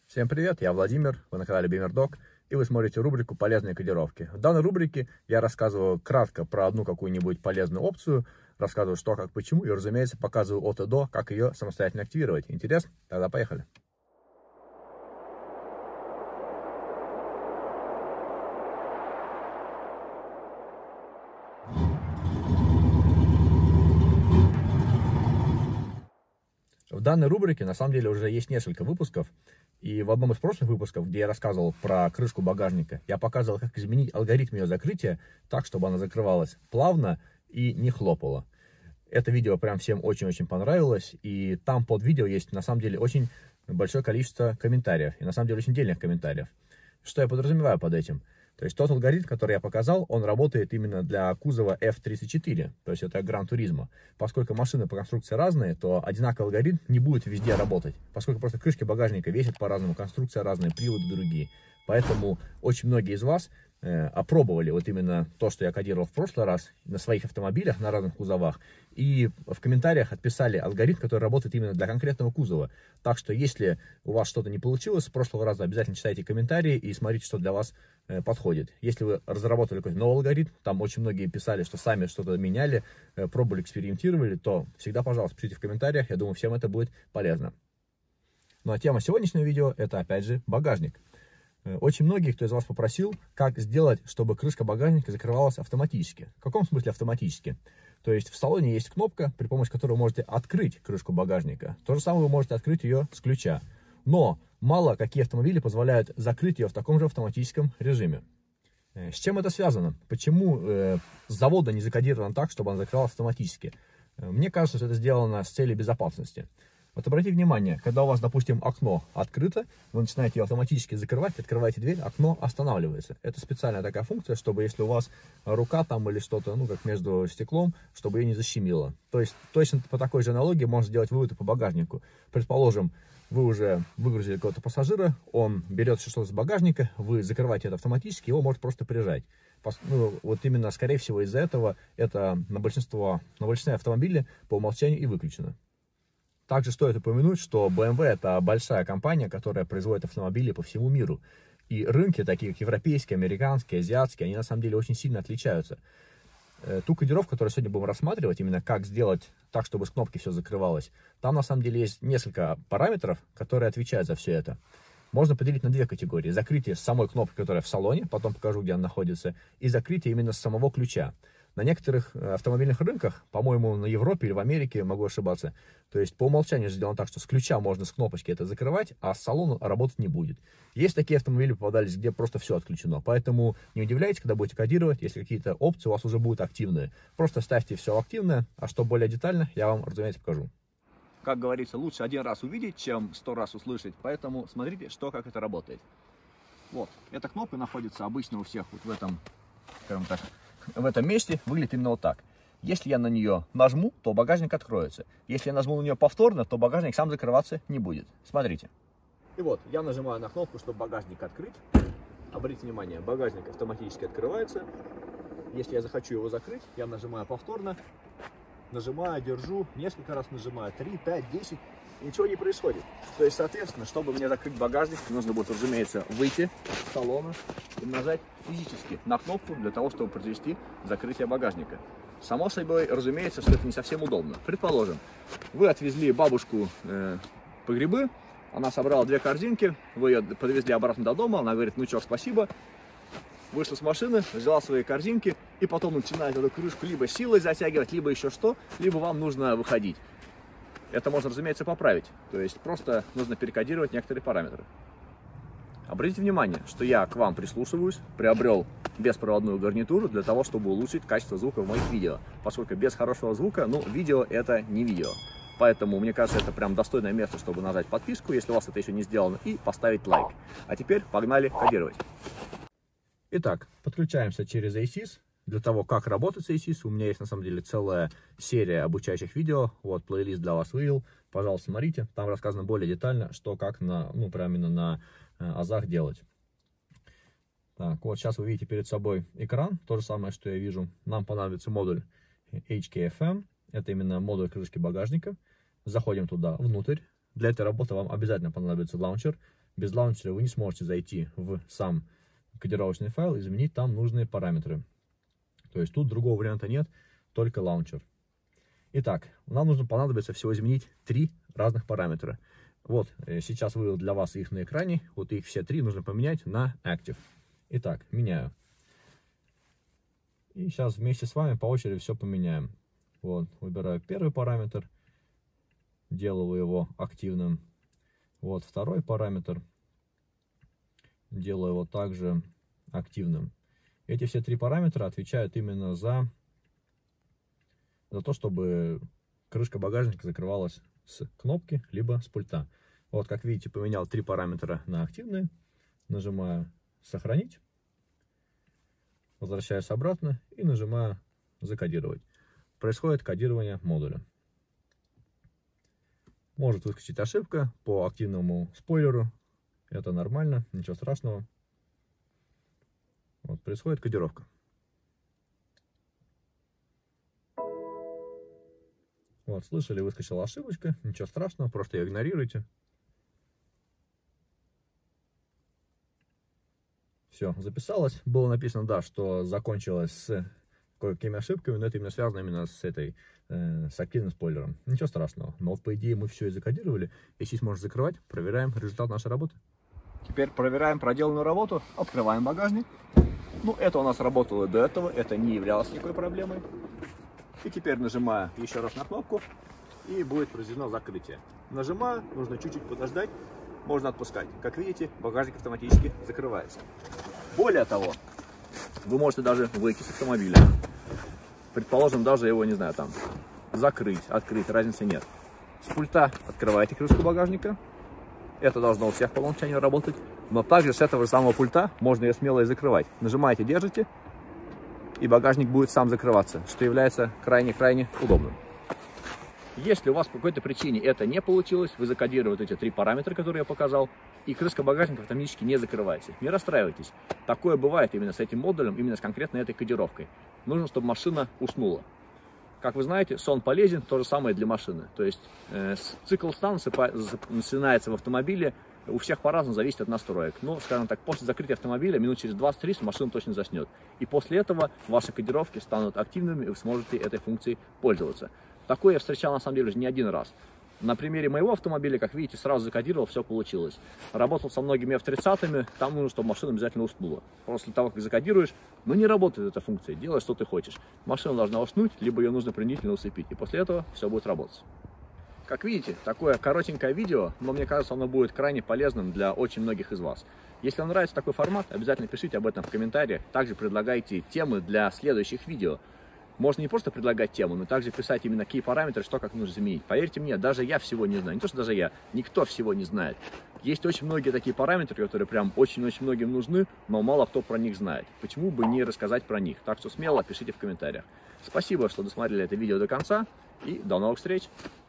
Всем привет, я Владимир, вы на канале BeamerDog, и вы смотрите рубрику «Полезные кодировки». В данной рубрике я рассказываю кратко про одну какую-нибудь полезную опцию, рассказываю что, как, почему, и, разумеется, показываю от и до, как ее самостоятельно активировать. Интересно? Тогда поехали. В данной рубрике, на самом деле, уже есть несколько выпусков, и в одном из прошлых выпусков, где я рассказывал про крышку багажника, я показывал, как изменить алгоритм ее закрытия так, чтобы она закрывалась плавно и не хлопала. Это видео прям всем очень-очень понравилось, и там под видео есть, на самом деле, очень большое количество комментариев, и на самом деле очень дельных комментариев. Что я подразумеваю под этим? То есть тот алгоритм, который я показал, он работает именно для кузова F34, то есть это Gran Turismo. Поскольку машины по конструкции разные, то одинаковый алгоритм не будет везде работать, поскольку просто крышки багажника весят по-разному, конструкция разная, приводы другие. Поэтому очень многие из вас опробовали вот именно то, что я кодировал в прошлый раз на своих автомобилях, на разных кузовах, и в комментариях отписали алгоритм, который работает именно для конкретного кузова. Так что, если у вас что-то не получилось с прошлого раза, обязательно читайте комментарии и смотрите, что для вас подходит. Если вы разработали какой-то новый алгоритм, там очень многие писали, что сами что-то меняли, пробовали, экспериментировали, то всегда, пожалуйста, пишите в комментариях, я думаю, всем это будет полезно. Ну а тема сегодняшнего видео — это, опять же, багажник. Очень многие, кто из вас попросил, как сделать, чтобы крышка багажника закрывалась автоматически. В каком смысле автоматически? То есть в салоне есть кнопка, при помощи которой вы можете открыть крышку багажника. То же самое вы можете открыть ее с ключа. Но мало какие автомобили позволяют закрыть ее в таком же автоматическом режиме. С чем это связано? Почему с завода не закодировано так, чтобы она закрывалась автоматически? Мне кажется, что это сделано с целью безопасности. Вот обратите внимание, когда у вас, допустим, окно открыто, вы начинаете ее автоматически закрывать, открываете дверь, окно останавливается. Это специальная такая функция, чтобы если у вас рука там или что-то, ну, как между стеклом, чтобы ее не защемило. То есть точно по такой же аналогии можно сделать выводы по багажнику. Предположим, вы уже выгрузили какого-то пассажира, он берет что-то с багажника, вы закрываете это автоматически, его может просто прижать. Ну, вот именно, скорее всего, из-за этого это на большинстве автомобилей по умолчанию и выключено. Также стоит упомянуть, что BMW — это большая компания, которая производит автомобили по всему миру. И рынки, такие как европейские, американские, азиатские, они на самом деле очень сильно отличаются. Ту кодировку, которую сегодня будем рассматривать, именно как сделать так, чтобы с кнопки все закрывалось, там на самом деле есть несколько параметров, которые отвечают за все это. Можно поделить на две категории. Закрытие с самой кнопки, которая в салоне, потом покажу, где она находится, и закрытие именно с самого ключа. На некоторых автомобильных рынках, по-моему, на Европе или в Америке, могу ошибаться, то есть по умолчанию сделано так, что с ключа можно с кнопочки это закрывать, а с салона работать не будет. Есть такие автомобили, попадались, где просто все отключено, поэтому не удивляйтесь, когда будете кодировать, если какие-то опции у вас уже будут активные. Просто ставьте все активное, а что более детально, я вам, разумеется, покажу. Как говорится, лучше один раз увидеть, чем 100 раз услышать, поэтому смотрите, что, как это работает. Вот, эта кнопка находится обычно у всех вот в этом, скажем так, в этом месте, выглядит именно вот так. Если я на нее нажму, то багажник откроется. Если я нажму на нее повторно, то багажник сам закрываться не будет. Смотрите. И вот, я нажимаю на кнопку, чтобы багажник открыть. Обратите внимание, багажник автоматически открывается. Если я захочу его закрыть, я нажимаю повторно. Нажимаю, держу, несколько раз нажимаю, 3, 5, 10. Ничего не происходит. То есть, соответственно, чтобы мне закрыть багажник, нужно будет, разумеется, выйти из салона и нажать физически на кнопку для того, чтобы произвести закрытие багажника. Само собой, разумеется, что это не совсем удобно. Предположим, вы отвезли бабушку по грибы, она собрала 2 корзинки, вы ее подвезли обратно до дома, она говорит: ну что, спасибо. Вышла с машины, взяла свои корзинки и потом начинает эту крышку либо силой затягивать, либо еще что, либо вам нужно выходить. Это можно, разумеется, поправить. То есть просто нужно перекодировать некоторые параметры. Обратите внимание, что я к вам прислушиваюсь, приобрел беспроводную гарнитуру для того, чтобы улучшить качество звука в моих видео. Поскольку без хорошего звука, ну, видео это не видео. Поэтому, мне кажется, это прям достойное место, чтобы нажать подписку, если у вас это еще не сделано, и поставить лайк. А теперь погнали кодировать. Итак, подключаемся через ASIS. Для того, как работать с ASIS, у меня есть на самом деле целая серия обучающих видео. Вот плейлист для вас вывел. Пожалуйста, смотрите. Там рассказано более детально, что как на, ну, прямо именно на азах делать. Так, вот сейчас вы видите перед собой экран. То же самое, что я вижу. Нам понадобится модуль HKFM. Это именно модуль крышки багажника. Заходим туда внутрь. Для этой работы вам обязательно понадобится лаунчер. без лаунчера вы не сможете зайти в сам кодировочный файл и изменить там нужные параметры. То есть тут другого варианта нет, только лаунчер. Итак, нам понадобится всего изменить 3 разных параметра. Вот, сейчас вывел для вас их на экране. Вот их все 3 нужно поменять на Active. Итак, меняю. И сейчас вместе с вами по очереди все поменяем. Вот, выбираю первый параметр, делаю его активным. Вот второй параметр, делаю его также активным. Эти все 3 параметра отвечают именно за то, чтобы крышка багажника закрывалась с кнопки, либо с пульта. Вот, как видите, поменял 3 параметра на активные. Нажимаю «Сохранить». Возвращаюсь обратно и нажимаю «Закодировать». Происходит кодирование модуля. Может выскочить ошибка по активному спойлеру. Это нормально, ничего страшного. Вот, происходит кодировка. Вот, слышали, выскочила ошибочка. Ничего страшного, просто ее игнорируйте. Все, записалось. Было написано, да, что закончилось с кое-какими ошибками, но это именно связано именно с с активным спойлером. Ничего страшного. Но вот, по идее, мы все и закодировали. И сейчас можно закрывать. Проверяем результат нашей работы. Теперь проверяем проделанную работу. Открываем багажник. Ну, это у нас работало до этого. Это не являлось никакой проблемой. И теперь нажимаю еще раз на кнопку. И будет произведено закрытие. Нажимаю. Нужно чуть-чуть подождать. Можно отпускать. Как видите, багажник автоматически закрывается. Более того, вы можете даже выйти с автомобиля. Предположим, даже его, не знаю, там, закрыть, открыть, разницы нет. С пульта открываете крышку багажника. Это должно у всех по умолчанию работать. Но также с этого же самого пульта можно ее смело и закрывать. Нажимаете, держите, и багажник будет сам закрываться, что является крайне-крайне удобным. Если у вас по какой-то причине это не получилось, вы закодировали эти 3 параметра, которые я показал, и крышка багажника автоматически не закрывается. Не расстраивайтесь. Такое бывает именно с этим модулем, именно с конкретно этой кодировкой. Нужно, чтобы машина уснула. Как вы знаете, сон полезен, то же самое для машины. То есть цикл сна начинается в автомобиле, у всех по-разному, зависит от настроек. Но, скажем так, после закрытия автомобиля минут через 20-30 машина точно заснет. И после этого ваши кодировки станут активными, и вы сможете этой функцией пользоваться. Такое я встречал, на самом деле, уже не один раз. На примере моего автомобиля, как видите, сразу закодировал, все получилось. Работал со многими F30-ми, там нужно, чтобы машина обязательно уснула. После того, как закодируешь, ну не работает эта функция, делай, что ты хочешь. Машина должна уснуть, либо ее нужно принудительно усыпить, и после этого все будет работать. Как видите, такое коротенькое видео, но мне кажется, оно будет крайне полезным для очень многих из вас. Если вам нравится такой формат, обязательно пишите об этом в комментариях. Также предлагайте темы для следующих видео. Можно не просто предлагать тему, но также писать именно какие параметры, что как нужно изменить. Поверьте мне, даже я всего не знаю. Не то, что даже я, никто всего не знает. Есть очень многие такие параметры, которые прям очень-очень многим нужны, но мало кто про них знает. Почему бы не рассказать про них? Так что смело пишите в комментариях. Спасибо, что досмотрели это видео до конца, и до новых встреч!